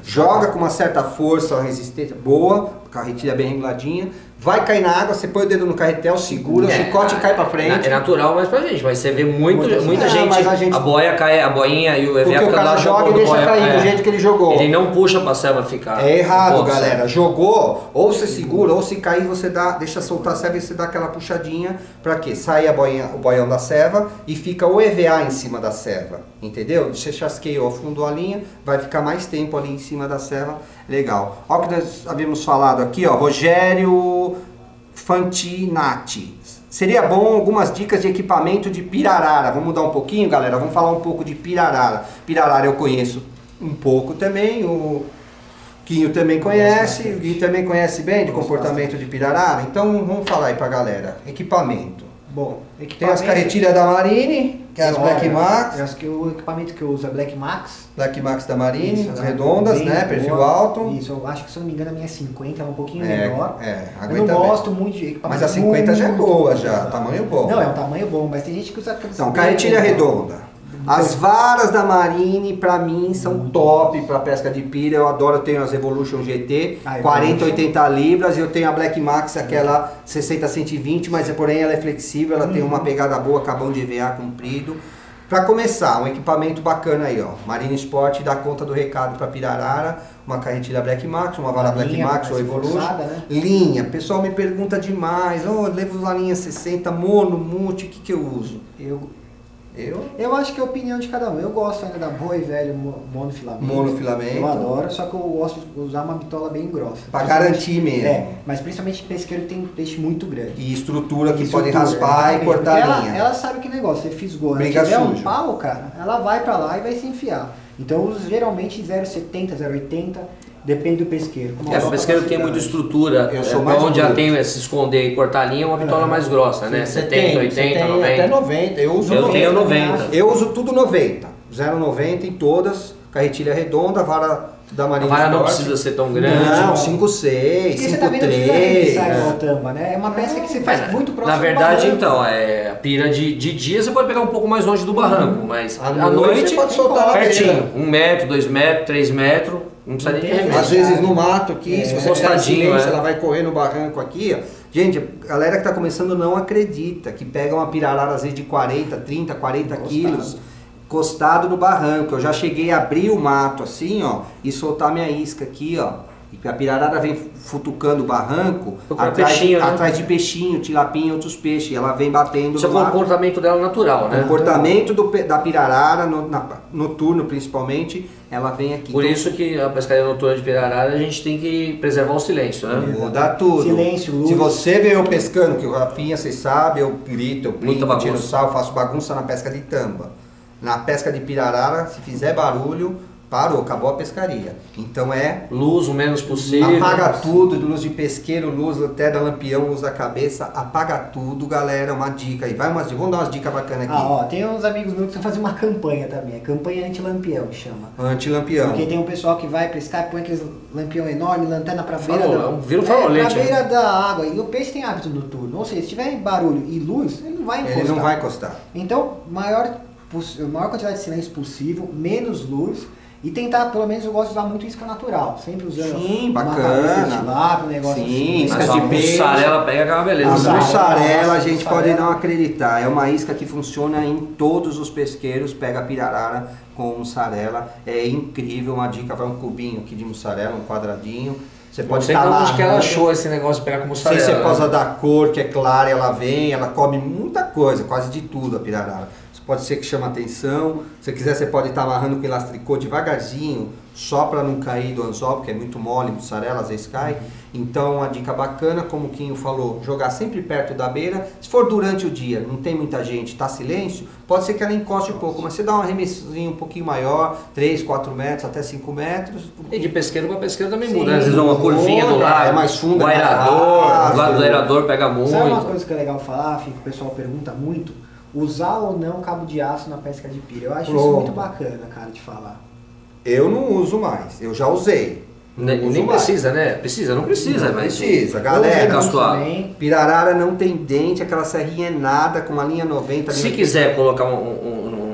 joga com uma certa força, uma resistência boa, carretilha bem reguladinha, vai cair na água, você põe o dedo no carretel, segura, É, o chicote cai pra frente. É natural, mas pra gente, mas você vê muito, Muita muita gente. gente, É, mas a gente- a boia cai, a boinha e o E V A Porque o fica cara lá joga e jogando deixa boia, cair é. do jeito que ele jogou. Ele não puxa pra serva ficar. É errado, Pô, galera. sério. Jogou, ou você segura, ou se cair, você dá, deixa soltar a serva e você dá aquela puxadinha pra quê? Sai a boinha, o boião da serva e fica o E V A em cima da serva. Entendeu? Você chasqueou, afundou a linha, vai ficar mais tempo ali em cima da serva. Legal. Olha o que nós havíamos falado aqui, ó. Rogério Fantinati. Seria bom algumas dicas de equipamento de pirarara. Vamos mudar um pouquinho, galera? Vamos falar um pouco de pirarara. Pirarara eu conheço um pouco também, o Quinho também conhece, o Gui também conhece bem de comportamento de pirarara. Então vamos falar aí pra galera. Equipamento. Bom, Tem as carretilhas da Marine, que é as Black Max. Eu acho que o equipamento que eu uso é Black Max. Black Max da Marine, Isso, as ela redondas, bem né? Perfil boa. alto. Isso, eu acho que se eu não me engano a minha é cinquenta, ela é um pouquinho É, menor. é, Eu aguenta não bem. gosto muito de equipamento. Mas a cinquenta já é muito boa, bom. já, tamanho bom. Não, é um tamanho bom, mas tem gente que usa aqueles. Então, carretilha redonda. As varas da Marine, pra mim, são top pra pesca de pilha. Eu adoro, eu tenho as Evolution G T, A Evolution. quarenta, oitenta libras. E eu tenho a Black Max, aquela sessenta, cento e vinte, mas porém ela é flexível, ela tem uma pegada boa, cabão de E V A comprido. Pra começar, um equipamento bacana aí, ó. Marine Sport dá conta do recado pra pirarara. Uma carretilha Black Max, uma vara Black Linha Max ou mais Evolution. forçada, né? Linha, o pessoal me pergunta demais. Oh, eu levo a linha sessenta, mono, multi, o que que eu uso? Eu, Eu? eu acho que é a opinião de cada um. Eu gosto ainda da boa e velho mo- monofilamento. Monofilamento. Eu adoro, só que eu gosto de usar uma bitola bem grossa. Pra garantir mesmo. É, mas principalmente pesqueiro tem peixe muito grande. E estrutura que Estrutura, pode raspar e exatamente, cortar porque a ela, linha. ela sabe que negócio, você fisgou. Se Briga tiver um sujo. pau, cara, ela vai pra lá e vai se enfiar. Então eu uso geralmente zero vírgula setenta, zero vírgula oitenta, depende do pesqueiro. Como É, a o pesqueiro tem muita estrutura, Eu é, sou pra mais onde já bruto. tem se esconder e cortar a linha, é uma bitola mais grossa, né? setenta, oitenta, Até noventa. noventa. Eu uso Eu noventa. tenho noventa. Eu uso tudo noventa. zero vírgula noventa em todas. Carretilha redonda, vara da A Marine vara não Sport. precisa ser tão grande. Não, cinco seis, Porque você cinco também não precisa três. remissar igual tamba, né? É uma pesca que você faz muito próximo Na do verdade, barranco. então, é, a pira de, de dia você pode pegar um pouco mais longe do barranco, mas À à noite noite, você pode soltar na pertinho. beira. Um metro, dois metros, três metros, não precisa nem de Não tem remessa. Às vezes no mato aqui, É, se você fizer encostadinho, silêncio, é. ela vai correr no barranco aqui, ó. Gente, a galera que tá começando não acredita que pega uma pirarara às vezes de quarenta, trinta, quarenta Encostado. quilos encostado no barranco. Eu já cheguei a abrir o mato assim, ó, e soltar minha isca aqui, ó. E a pirarara vem futucando o barranco Procura atrás, peixinho, né? atrás de peixinho, tilapinha e outros peixes. E ela vem batendo Isso é no o mato. comportamento dela natural, né? Comportamento do pe- da pirarara, no, na- noturno principalmente, ela vem aqui. Por Então, isso que a pescaria noturna de pirarara a gente tem que preservar o silêncio, né? muda tudo. Silêncio, luz. Se você vê eu pescando, que o Rafinha, vocês sabem, eu grito, eu Muita brinco, tiro bagunça. sal, eu faço bagunça na pesca de tamba. Na pesca de pirarara, se fizer barulho, parou, acabou a pescaria. Então é Luz o menos possível. apaga tudo, luz de pesqueiro, luz até da lampião, luz da cabeça, apaga tudo, galera, uma dica aí. Vai umas dicas, vamos dar umas dicas bacanas aqui. Ah, ó, tem uns amigos meus que estão fazendo uma campanha também. É campanha anti-lampião, que chama. Anti-lampião. Porque tem um pessoal que vai pescar, põe aqueles lampião enorme, lanterna pra beira Farolão, da... vira um é, farolete, pra beira né? da água. E o peixe tem hábito noturno. Ou seja, se tiver barulho e luz, ele não vai encostar. Ele não vai encostar. Então, maior, poss- maior quantidade de silêncio possível, menos luz. E tentar, pelo menos eu gosto de usar muito isca natural. Sempre usando Sim, uma bacana. cabeça de lápis, um negócio Sim, assim. isca Mas de a peixe. mussarela pega aquela beleza. A Mussarela, mussarela a gente mussarela. pode não acreditar, é uma isca que funciona em todos os pesqueiros, pega a pirarara com mussarela, é incrível, uma dica, vai um cubinho aqui de mussarela, um quadradinho, você Não pode sei estar pra lá. onde que ela achou esse negócio de pegar com Não sei mussarela. se é por causa né? da cor, que é clara, ela vem, ela come muita coisa, quase de tudo a pirarara. Isso pode ser que chama atenção, se quiser você pode estar amarrando com elastricô devagarzinho, só para não cair do anzol, porque é muito mole, mussarela às vezes cai. Então uma dica bacana, como o Quinho falou, jogar sempre perto da beira. Se for durante o dia, não tem muita gente, tá silêncio, pode ser que ela encoste um pouco, mas você dá um arremessozinho um pouquinho maior, três, quatro metros, até cinco metros. E de pesqueiro para pesqueiro também Sim, muda, né? Às vezes uma curvinha do muda, lado, é mais funda, o mais aerador, raso. o lado do aerador pega muito. Sabe uma coisa que é legal falar, Fih, que o pessoal pergunta muito? Usar ou não cabo de aço na pesca de pilha. Eu acho isso Pronto. muito bacana, cara, de falar. Eu não uso mais, eu já usei. Não Nem, uso nem mais. precisa, né? Precisa, não precisa, Não mas precisa, Eu galera. uso Castuado. também. Pirarara não tem dente, aquela serrinha é nada, com uma linha noventa. Se linha- quiser colocar um, um, um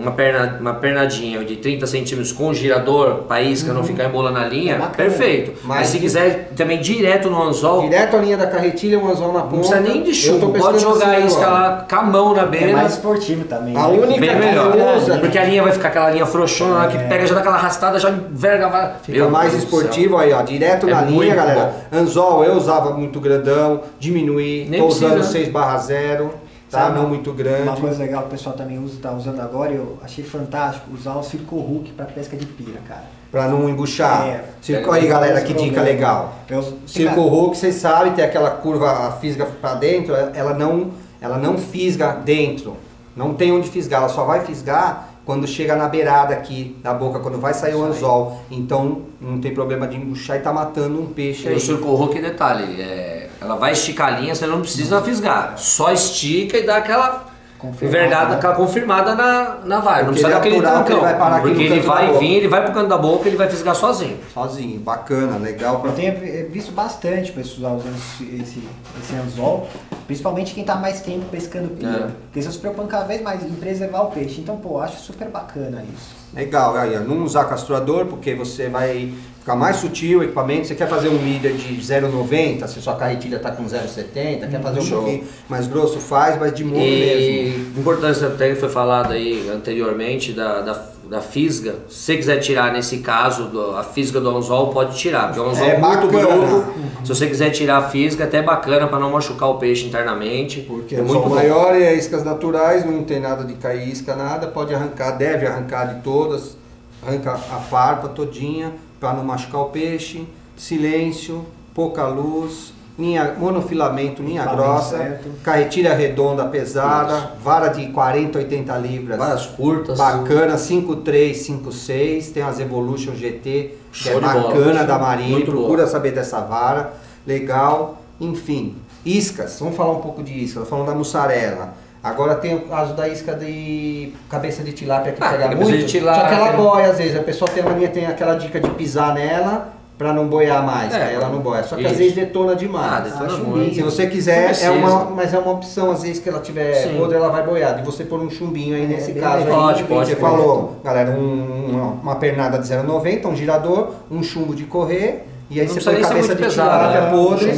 uma, perna, uma pernadinha de trinta centímetros com girador, pra isca uhum. não ficar embolando a linha, é perfeito. Mas, Mas se quiser também direto no anzol... Direto a linha da carretilha, um anzol na ponta. Não precisa nem de chumbo, pode jogar a isca lá com a mão na beira. É mais esportivo também. A né? única Bem melhor, usa, porque a linha vai ficar aquela linha frouxona, é. que pega já daquela arrastada, já enverga... Fica Meu mais Deus esportivo aí, ó, direto é na linha, galera. Bom. Anzol eu usava muito grandão, diminuí, nem tô precisa, usando seis barra zero. Tá, Sabe, não muito grande. Uma coisa legal que o pessoal também usa, tá usando agora, eu achei fantástico, usar o Circle Hook para pesca de pira, cara. Pra não embuchar. É, Circo, aí galera, que dica legal. Eu, Circle Hook, vocês sabem, tem aquela curva, a fisga para dentro, ela não, ela não fisga dentro. Não tem onde fisgar, ela só vai fisgar quando chega na beirada aqui da boca, quando vai sair o anzol. Então não tem problema de embuchar e tá matando um peixe aí. O Circle Hook, detalhe, é, ela vai esticar a linha, você não precisa fisgar. Só estica e dá aquela envergada, aquela confirmada na, na vara. Não precisa daquele tancão, vai parar porque ele vai vir, ele vai pro canto da boca, ele vai fisgar sozinho. Sozinho, bacana, legal. Pra... Eu tenho visto bastante pessoal usando esse, esse anzol, principalmente quem tá mais tempo pescando pira. É. Porque vocês se preocupam cada vez mais em preservar o peixe. Então, pô, acho super bacana isso. Legal, aí, não usar casturador, porque você vai ficar mais sutil o equipamento. Você quer fazer um líder de zero vírgula noventa, se sua carretilha tá com zero vírgula setenta, hum, quer fazer um show. pouquinho mais grosso, faz, mas de mono mesmo. Importância até que foi falado aí anteriormente da, da, da fisga. Se você quiser tirar, nesse caso, do, a fisga do anzol, pode tirar, porque o anzol é, é muito bruto. Se você quiser tirar a fisga, é até bacana para não machucar o peixe internamente. Porque é muito maior e é iscas naturais, não tem nada de cair isca, nada, pode arrancar, deve arrancar de todas, arranca a farpa todinha para não machucar o peixe, silêncio, pouca luz, linha, monofilamento, linha grossa, certo. Carretilha redonda pesada, isso. Vara de quarenta, oitenta libras, varas curtas, bacana, cinco três, cinco seis, tem as Evolution G T, que Show é bacana bola, da Marine, procura boa. saber dessa vara, legal, enfim, iscas, vamos falar um pouco de iscas, falando da mussarela. Agora tem o caso da isca de cabeça de tilápia que ah, pega muito, de tilápia, só que ela boia às vezes, a pessoa tem, uma, tem aquela dica de pisar nela para não boiar mais, é, aí ela não boia, só que isso. às vezes detona demais. Ah, detona ah, muito. Se você quiser, é uma, mas é uma opção, às vezes que ela tiver podre, ela vai boiar, de você pôr um chumbinho aí nesse é, caso. Pode, aí, pode. Você falou, galera, um, uma, uma pernada de zero vírgula noventa, um girador, um chumbo de correr, e aí não você põe a cabeça de tilápia né? podre.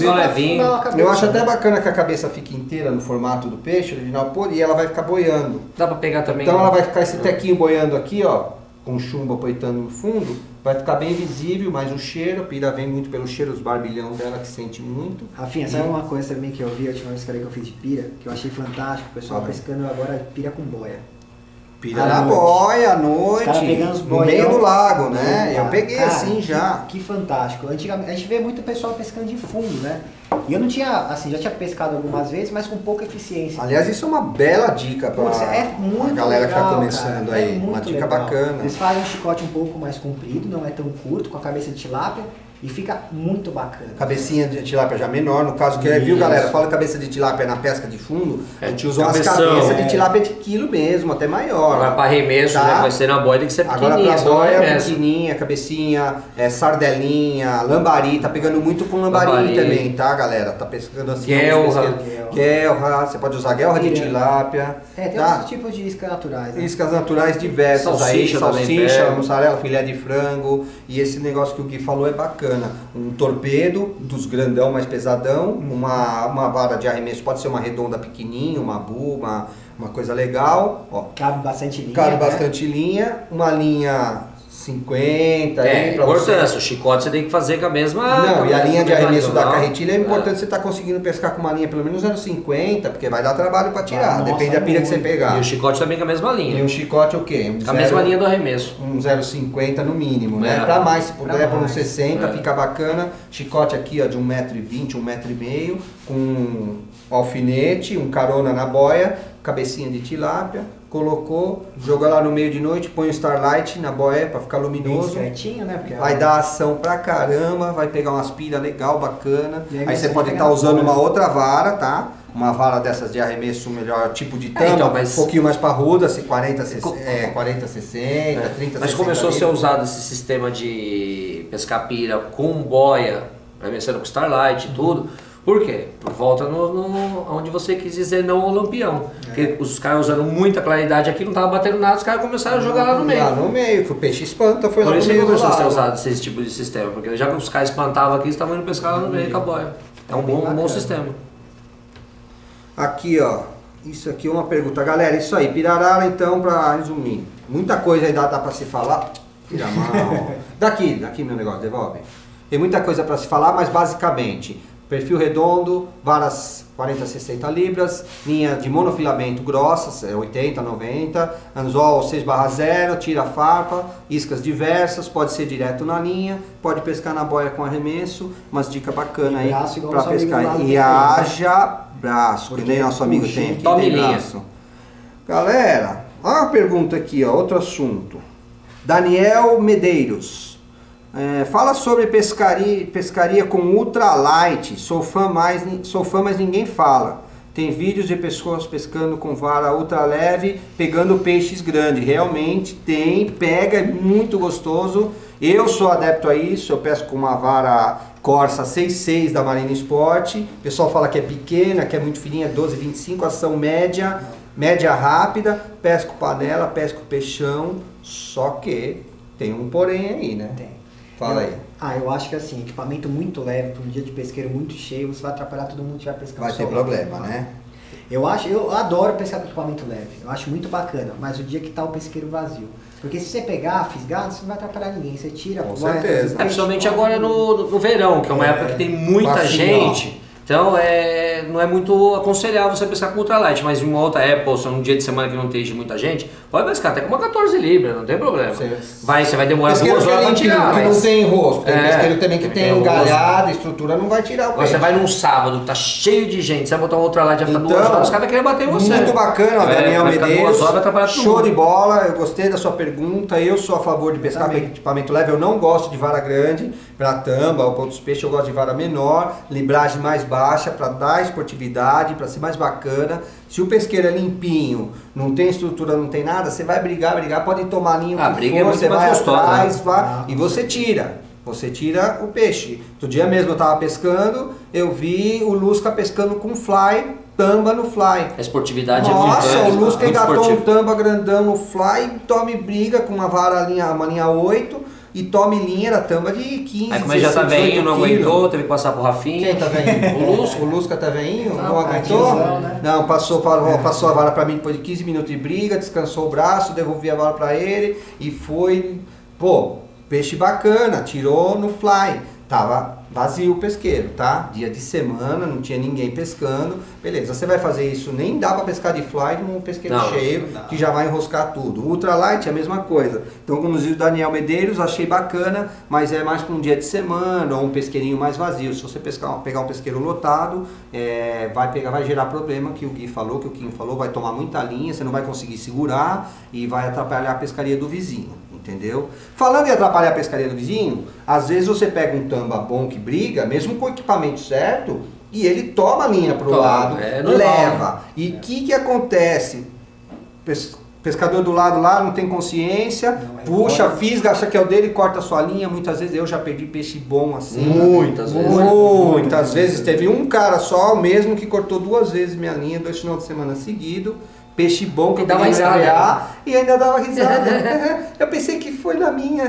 Eu acho até bacana que a cabeça fique inteira no formato do peixe, original podre, e ela vai ficar boiando. Dá pra pegar também. Então né? ela vai ficar esse tequinho boiando aqui, ó, com chumbo apoitando no fundo, vai ficar bem visível, mas o cheiro, a pira vem muito pelo cheiro, os barbilhão dela que sente muito. Rafinha, e... sabe uma coisa também que eu vi a última vez que eu fiz de pira, que eu achei fantástico, o pessoal ah, pescando agora pira com boia. Pira na boia, à noite, no meio do lago, né? Eu peguei cara, assim já. Que, que fantástico. Antigamente, a gente vê muito pessoal pescando de fundo, né? E eu não tinha, assim, já tinha pescado algumas vezes, mas com pouca eficiência. Aliás, isso é uma bela dica para é a galera legal, que está começando cara, aí. É uma dica legal. bacana. Eles fazem um chicote um pouco mais comprido, não é tão curto, com a cabeça de tilápia. E fica muito bacana. Cabecinha de tilápia já menor, no caso que é, viu galera? Fala cabeça de tilápia na pesca de fundo, a gente usa umas cabeças de tilápia de quilo mesmo, até maior. Agora para arremesso, tá? né? Vai ser na boia, tem que ser pequenininha. Agora pra boia, pequenininha, cabecinha, é, sardelinha, lambari, tá pegando muito com lambari, lambari também, tá galera? Tá pescando assim. Guelra. Guelra, você pode usar guelra de tilápia. É, tem tá? outros tipos de iscas naturais. Né? Iscas naturais diversas salsicha aí, salsicha, mussarela, filé de frango, e esse negócio que o Gui falou é bacana. Um torpedo dos grandão mais pesadão, uma, uma vara de arremesso, pode ser uma redonda pequenininha, uma bu, uma, uma coisa legal. Ó, cabe bastante linha. Cabe né? bastante linha, uma linha cinquenta. É, importante, o chicote você tem que fazer com a mesma... Não, e a linha de arremesso da carretilha é importante é. você estar tá conseguindo pescar com uma linha pelo menos zero vírgula cinquenta, porque vai dar trabalho para tirar, ah, depende nossa, da pilha que você pegar. E o chicote também com a mesma linha. E o chicote o quê? Um com a mesma linha do arremesso. Um zero vírgula cinquenta no mínimo, né? É. Para mais, se puder, por uns sessenta, é. fica bacana. Chicote aqui ó, de um metro e vinte, um metro e meio, com um alfinete, um carona na boia, cabecinha de tilápia. Colocou, joga lá no meio de noite, põe o Starlight na boia para ficar luminoso. Certinho, né? Porque vai dar ação pra caramba, vai pegar umas pilhas legal, bacana. Aí, aí você pode estar tá usando uma outra vara, tá? Uma vara dessas de arremesso, melhor tipo de tampa, é, então, mas... um pouquinho mais parruda, assim, quarenta, sessenta, é. trinta, mas começou a ser usado esse sistema de pescar pira com boia, arremessando com Starlight e tudo. Por quê? Por volta no, no, onde você quis dizer não ao lampião. É. Porque os caras usando muita claridade aqui, não tava batendo nada, os caras começaram a jogar lá no meio. Lá no meio, que o peixe espanta, foi Por lá no isso meio. Por isso que começou a ser usado esse tipo de sistema, porque já que os caras espantavam aqui, eles estavam indo pescar lá no meio com a boia. É um bom, um bom sistema. Aqui, ó, isso aqui é uma pergunta. Galera, isso aí, Pirarara, então, pra resumir. Muita coisa aí dá, dá pra se falar. Tira a mão. Daqui, daqui meu negócio, devolve. Tem muita coisa pra se falar, mas basicamente, perfil redondo, varas quarenta a sessenta libras, linha de monofilamento grossas, é oitenta, noventa, anzol seis barra zero, tira farpa, iscas diversas, pode ser direto na linha, pode pescar na boia com arremesso, umas dicas bacanas aí para pescar. E haja braço, que nem nosso amigo tem aqui, tem braço. Galera, olha uma pergunta aqui, ó, outro assunto. Daniel Medeiros. É, fala sobre pescaria, pescaria com ultralight. Sou fã, mais, sou fã, mas ninguém fala. Tem vídeos de pessoas pescando com vara ultra leve, pegando peixes grandes. Realmente tem, pega, é muito gostoso. Eu sou adepto a isso, eu pesco com uma vara Corsa seis seis da Marina Sport. O pessoal fala que é pequena, que é muito fininha, doze, vinte e cinco, ação média, média rápida. Pesco panela, pesco peixão, só que tem um porém aí, né? Tem. Fala eu, aí. Ah, eu acho que assim, equipamento muito leve para um dia de pesqueiro muito cheio, você vai atrapalhar todo mundo que vai pescar. Vai ter problema, né? Eu acho, eu adoro pescar com equipamento leve, eu acho muito bacana, mas o dia que tá o pesqueiro vazio. Porque se você pegar, fisgado, você não vai atrapalhar ninguém, você tira. Com certeza. É, principalmente agora no, no verão, que é uma é, época que tem muita bacio, gente. Então é, não é muito aconselhável você pescar com ultralight, mas em uma outra época, ou se um dia de semana que não esteja muita gente, pode pescar até com uma quatorze libras, não tem problema. Vai, você vai demorar duas horas para tirar. Que mas... não tem rosto, tem é, pesqueiro também que tem, tem galhada, estrutura, não vai tirar o peixe. Você vai num sábado, tá cheio de gente, você vai botar um ultralight, vai ficar então, duas horas, os caras vão querer bater em você. Muito bacana, ó, é, Daniel Medeiros, horas, show de bola, eu gostei da sua pergunta, eu sou a favor de pescar com equipamento leve, eu não gosto de vara grande, para tamba ou para outros peixes, eu gosto de vara menor, libragem mais baixa, para dar esportividade, para ser mais bacana. Se o pesqueiro é limpinho, não tem estrutura, não tem nada, você vai brigar, brigar, pode tomar linha ah, que for, é você vai gostosa, atrás, né? vai, ah, e você tira. Você tira o peixe. Outro dia mesmo eu estava pescando, eu vi o Lusca pescando com fly, tamba no fly. A esportividade Nossa, é muito o Lusca engatou esportivo. um tamba grandão no fly, tome briga com uma vara linha, uma linha oito, e tome linha, era tamba de quinze, aí como ele já tá veinho, não aguentou, teve que passar pro Rafinha. Quem tá veinho? O Lusca. O Lusca tá veinho? Não, não aguentou? Né? Não, passou, parou, passou a vara pra mim depois de quinze minutos de briga, descansou o braço, devolvi a vara pra ele e foi, pô, peixe bacana, tirou no fly. Tava vazio o pesqueiro, tá? Dia de semana, não tinha ninguém pescando. Beleza, você vai fazer isso, nem dá pra pescar de fly num pesqueiro não, cheio, não que já vai enroscar tudo. Ultralight é a mesma coisa. Então, como diz o Daniel Medeiros, achei bacana, mas é mais para um dia de semana ou um pesqueirinho mais vazio. Se você pescar, pegar um pesqueiro lotado, é, vai, pegar, vai gerar problema, que o Gui falou, que o Kim falou, vai tomar muita linha, você não vai conseguir segurar e vai atrapalhar a pescaria do vizinho. Entendeu? Falando em atrapalhar a pescaria do vizinho, às vezes você pega um tamba bom que briga, mesmo com o equipamento certo, e ele toma a linha pro toma, lado, é leva. E o é. que que acontece? Pes pescador do lado lá não tem consciência, não, puxa, pode. fisga, acha que é o dele, corta a sua linha. Muitas vezes eu já perdi peixe bom assim. Muitas vezes. Muitas vezes. Teve um cara só, mesmo que cortou duas vezes minha linha, dois finais de semana seguidos. Peixe bom que eu dava risada e ainda dava risada. Eu pensei que foi na minha.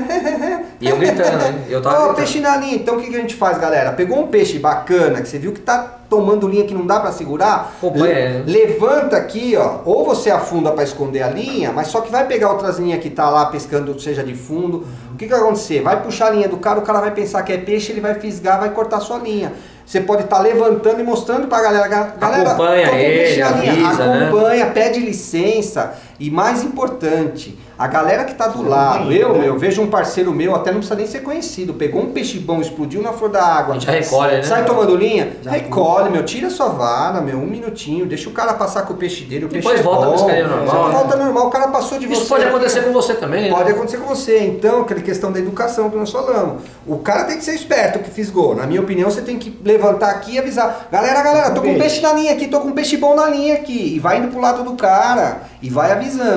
E eu gritando, né? Eu tava oh, gritando. Peixe na linha. Então o que, que a gente faz, galera? Pegou um peixe bacana, que você viu que tá tomando linha que não dá pra segurar, Opa, é. levanta aqui, ó, ou você afunda pra esconder a linha, mas só que vai pegar outras linhas que tá lá pescando, seja de fundo. O que que vai acontecer? Vai puxar a linha do cara, o cara vai pensar que é peixe, ele vai fisgar, vai cortar a sua linha. Você pode estar tá levantando e mostrando pra galera, galera, acompanha ele, avisa, acompanha, né? pede licença. E mais importante, a galera que tá do lado, eu, meu, vejo um parceiro meu, até não precisa nem ser conhecido, pegou um peixe bom, explodiu na flor da água, já recolhe, né? Sai tomando linha, já recolhe, meu, tira sua vara, meu, um minutinho, deixa o cara passar com o peixe dele, o peixe depois é volta bom, a pescaria normal, né? Volta normal, o cara passou de Isso você. Isso pode acontecer com você também, Pode né? acontecer com você, então, aquela questão da educação que nós falamos. O cara tem que ser esperto que fisgou, na minha opinião, você tem que levantar aqui e avisar, galera, galera, tô com peixe na linha aqui, tô com peixe bom na linha aqui, e vai indo pro lado do cara, e vai avisando.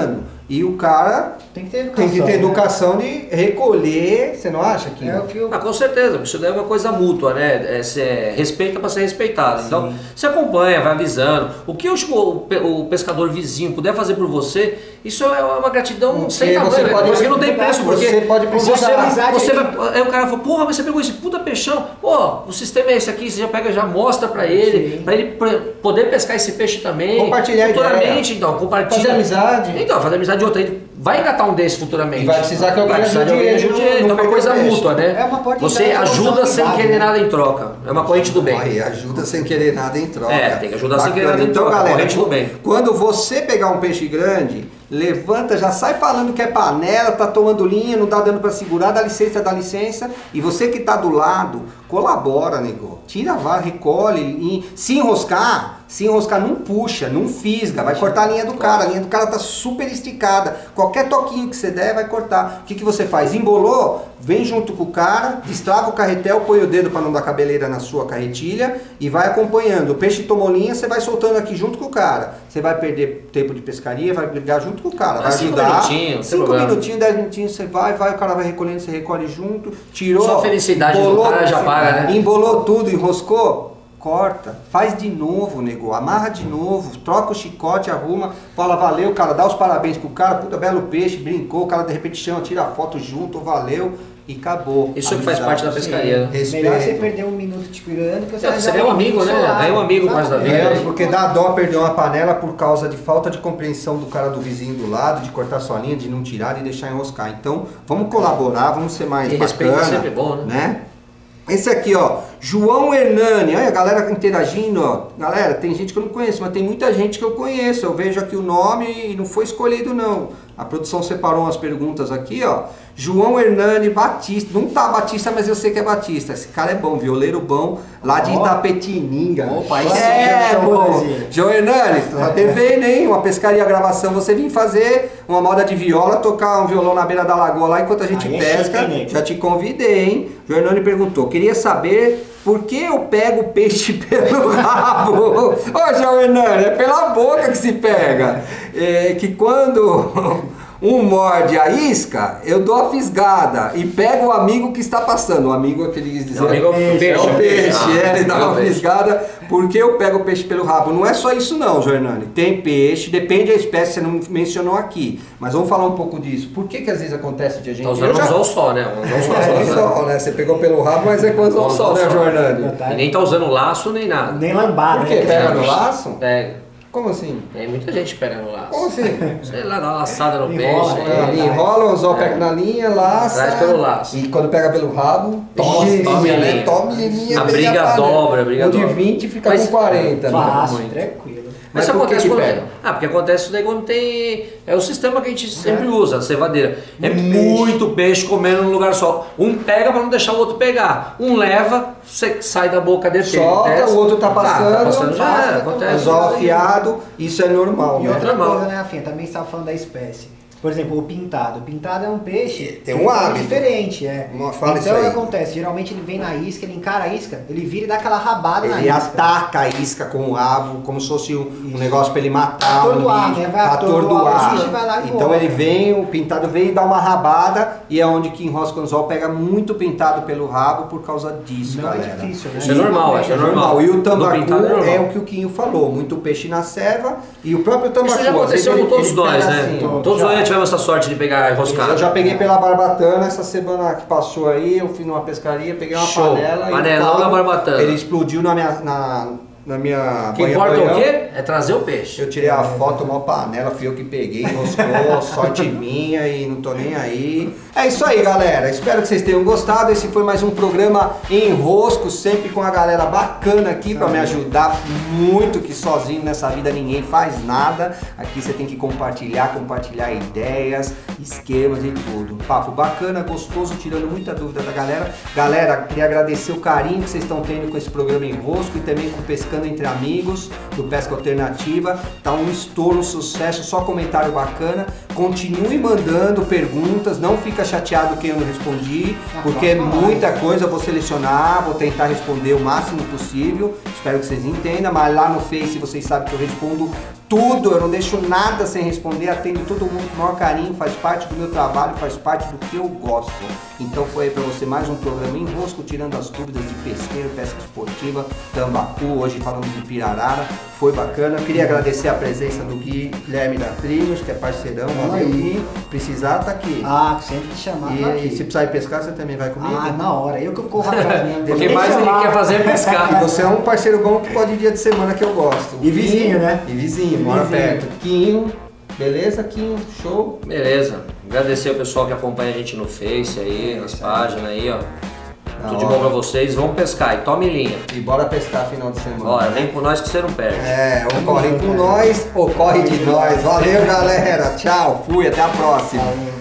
E o cara Tem que ter educação. tem que ter né? educação de recolher, você não acha que? É o que eu... Ah, com certeza, isso daí é uma coisa mútua, né? É, cê respeita para ser respeitado. Sim. Então, você acompanha, vai avisando. O que o, pe- o pescador vizinho puder fazer por você, isso é uma gratidão Porque sem tamanho. você né? pode- Porque não tem preço, porque você pode precisar. você, você vai. Aí o cara fala, porra, mas você pegou esse puta peixão. Pô, o sistema é esse aqui, você já pega, já mostra pra ele, Sim. pra ele pre- poder pescar esse peixe também. Compartilhar a futuramente, ideia. então, compartilha. Fazer amizade. Então, fazer amizade de outra. Ele vai engatar um desse futuramente. E vai precisar que alguém Vai precisar de alguém ajude ajude ele, ele. não Então é uma perder coisa peixe. mútua, né? É uma porta de Você entrada, ajuda sem responsabilidade, querer né? nada em troca. É uma corrente do bem. Aí, ajuda sem querer nada em troca. É, tem que ajudar sem querer nada em Então, troca, galera, corrente do bem. quando você pegar um peixe grande, levanta, já sai falando que é panela, tá tomando linha, não tá dando para segurar, dá licença, dá licença. E você que tá do lado, colabora, nego. Tira a vara, recolhe. E se enroscar, se enroscar, não puxa, não fisga, vai cortar a linha do cara. A linha do cara tá super esticada. Qualquer toquinho que você der, vai cortar. O que, que você faz? Embolou? Vem junto com o cara, destrava o carretel, põe o dedo para não dar cabeleira na sua carretilha e vai acompanhando. O peixe tomou linha, você vai soltando aqui junto com o cara. Você vai perder tempo de pescaria, vai brigar junto com o cara, vai Ah, cinco ajudar. minutinhos, não tem Cinco problema. minutinhos, dez minutinhos, você vai, vai, o cara vai recolhendo, você recolhe junto, tirou. Só a felicidade do embolou, cara já paga, né? Embolou tudo, enroscou. Corta, faz de novo, nego, amarra de novo, troca o chicote, arruma, fala valeu, cara, dá os parabéns pro cara, puta, belo peixe, brincou, o cara de repente chama, tira a foto junto, valeu e acabou. Isso que faz parte da pescaria. né? Respeito. Melhor você perder um minuto te pirando que você É, vai você dar ganha um minuto amigo, do né? seu lado. Ganha um amigo por causa da vida. É, porque dá dó perder uma panela por causa de falta de compreensão do cara do vizinho do lado, de cortar sua linha, de não tirar e deixar enroscar. Então, vamos colaborar, vamos ser mais E respeito bacana, é sempre bom, né? Esse aqui, ó, João Hernani, olha a galera interagindo, ó. Galera, tem gente que eu não conheço, mas tem muita gente que eu conheço. Eu vejo aqui o nome e não foi escolhido, não. A produção separou umas perguntas aqui, ó. João Hernani Batista, não tá Batista, mas eu sei que é Batista. Esse cara é bom, violeiro bom, lá de Ó. Itapetininga. Opa, aí sim, é, show, pô. Brasil. João Hernani, tá devendo, hein? Uma pescaria gravação, você vir fazer uma moda de viola, tocar um violão na beira da lagoa lá enquanto a gente Aí é pesca. chique, hein, Já te convidei, hein? João Hernani perguntou, queria saber por que eu pego o peixe pelo rabo? Ô, João Hernani, é pela boca que se pega. É que quando um morde a isca, eu dou a fisgada e pego o amigo que está passando. O amigo é que ele quis dizer. O amigo é o peixe, É o peixe, ah, é, ele dá é o uma peixe. fisgada porque eu pego o peixe pelo rabo. Não é só isso não, João Hernani. Tem peixe, depende da espécie, você não mencionou aqui. Mas vamos falar um pouco disso. Por que que às vezes acontece de a gente... Tá usando Eu um já- anzol só, né? Um anzol só. É, só, né? anzol, né? Você pegou pelo rabo, mas é com anzol só, né, João Hernani? E nem tá usando laço nem nada. Nem lambada, Por quê? né? Pega no laço? Pega. Como assim? Tem muita gente que pega no laço. Como assim? Sei lá, dá uma laçada no Enrola, peixe. é. aí. Ele enrola, o anzol pega na linha, laça. Traz pelo laço. E quando pega pelo rabo, Nossa, tome tome linha, né? linha. Tome linha. A bem briga panela. dobra, a briga O de dobra. vinte fica Mas- com quarenta. né? Fácil, Muito. tranquilo. Mas Mas isso por que acontece que quando... pega? Ah, porque acontece isso daí quando tem... É o sistema que a gente sempre usa, a cevadeira. É Muito muito peixe comendo num lugar só. Um pega pra não deixar o outro pegar. Um leva, você sai da boca dele. Solta, desce. o outro tá Ah, passando, tá passando já passa, é, acontece. Anzol afiado, isso é normal, E né? outra normal. coisa, né, Rafinha? Também estava falando da espécie. Por exemplo, o pintado. O pintado é um peixe Tem um que hábito. diferente, é. Uma- fala então isso aí. o que acontece? Geralmente ele vem na isca, ele encara a isca, ele vira e dá aquela rabada na Ele isca. ataca a isca com o rabo, como se fosse um, um negócio pra ele matar Atordoar, o bicho, né? Vai atordoar, o bicho vai lá e Então morre. ele vem, o pintado vem e dá uma rabada, e é onde que enrosca o anzol, pega muito pintado pelo rabo por causa disso, Não é galera. difícil, né? Isso é normal, isso é normal. E o No tambacu pintado é normal. é o que o Quinho falou, muito peixe na serva, e o próprio tambacu. Isso já às vezes, aconteceu com ele- todos ele nós, pega né? assim, ó. Todos Já. nós já tivemos essa sorte de pegar enroscado. Eu já peguei pela barbatana essa semana que passou aí, eu fui numa pescaria, peguei uma Show. panela Panelão e na barbatana. ele explodiu na minha, na, na minha O que banha importa é o banhão. quê? É trazer o peixe. Eu tirei a foto, uma panela, fui eu que peguei, enroscou, sorte minha e não tô nem aí. É isso aí, galera. Espero que vocês tenham gostado. Esse foi mais um programa Enrosco, sempre com a galera bacana aqui pra me ajudar muito, que sozinho nessa vida ninguém faz nada. Aqui você tem que compartilhar, compartilhar ideias, esquemas e tudo. Papo bacana, gostoso, tirando muita dúvida da galera. Galera, queria agradecer o carinho que vocês estão tendo com esse programa Enrosco e também com Pescando Entre Amigos, do Pesca Alternativa. Tá um estouro, um sucesso, só comentário bacana. Continue mandando perguntas, não fica chateado que eu não respondi, porque é muita coisa, eu vou selecionar, vou tentar responder o máximo possível, espero que vocês entendam, mas lá no Face vocês sabem que eu respondo tudo, eu não deixo nada sem responder, atendo todo mundo com o maior carinho, faz parte do meu trabalho, faz parte do que eu gosto. Então foi aí pra você mais um programa Enrosco, tirando as dúvidas de pesqueiro, pesca esportiva, Tambacu, hoje falando de Pirarara, foi bacana. Eu queria agradecer a presença do Guilherme da Trilhos, que é parceirão, aí, precisar tá aqui. Ah, sempre que chamar, e, tá aqui. E se precisar ir pescar, você também vai comigo? Ah, na hora, eu que corro atrás mesmo. O que mais ele quer fazer é pescar. E você é um parceiro bom que pode ir dia de semana que eu gosto. E vizinho, né? E vizinho, mora perto. Quinho, beleza, Quinho? Show? Beleza. Agradecer o pessoal que acompanha a gente no Face aí, nas páginas aí, ó. Tudo de bom pra vocês. Vamos pescar e tome linha. E bora pescar final de semana. Bora, vem com nós que você não perde. É, ou corre com nós ou corre de nós. Valeu, galera. Tchau, fui, até a próxima.